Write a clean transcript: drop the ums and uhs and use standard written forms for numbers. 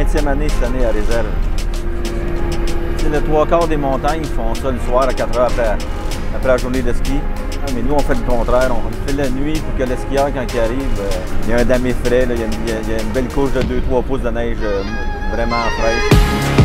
20e année cette année à réserve. C'est le 3/4 des montagnes font ça le soir à 4 heures après la journée de ski. Mais nous, on fait le contraire. On fait la nuit pour que le skieur, quand il arrive, il y a un damé frais, là, il y a une belle couche de 2-3 pouces de neige vraiment fraîche.